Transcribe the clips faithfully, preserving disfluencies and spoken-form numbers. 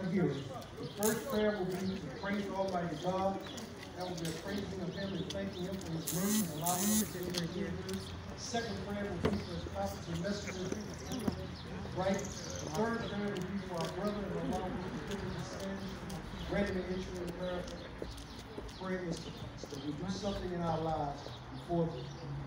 here. The first prayer will be to praise Almighty God. That will be a praising of Him and thanking Him for His mercy and allowing us to get here. Second prayer will be for His prophets and messengers. Right? The third prayer will be for our brother and our mom who forgive his sins. Ready to enter in prayer. Pray is that we do something in our lives before them.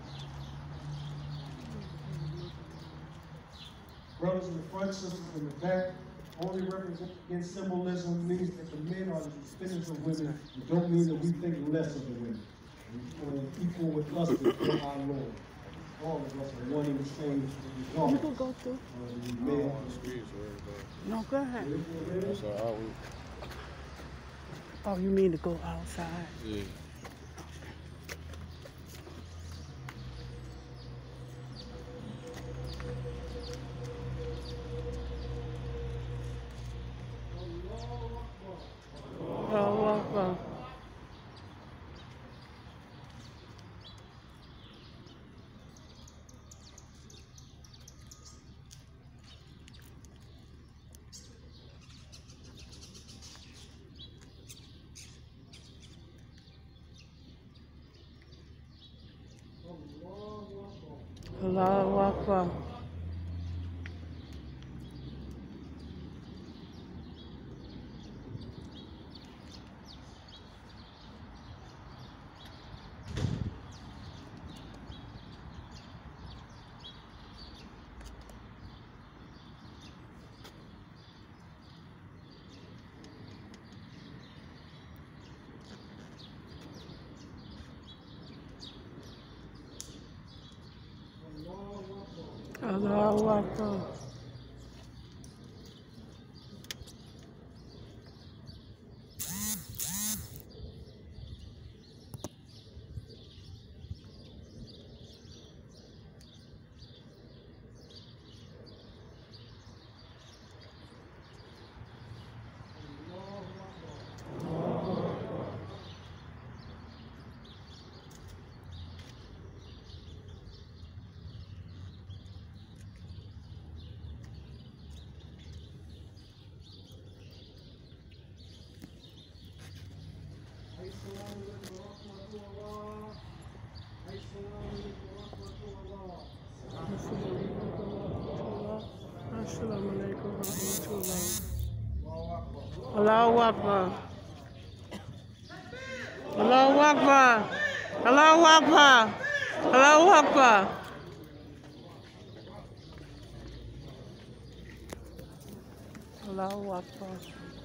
Brothers in the front, sisters in the back, only representing symbolism means that the men are the descendants of women. It don't mean that we think less of the women. We're equal with us before our Lord. All of us are one in the same regard. You can go through. Uh, male. No, go ahead. That's all we... Oh, you mean to go outside? Yeah. Oh, well, Allahu Akbar. Allahu Akbar. Allahu Akbar. Allahu Akbar. Allahu Akbar. Allahu Akbar. Allahu Akbar.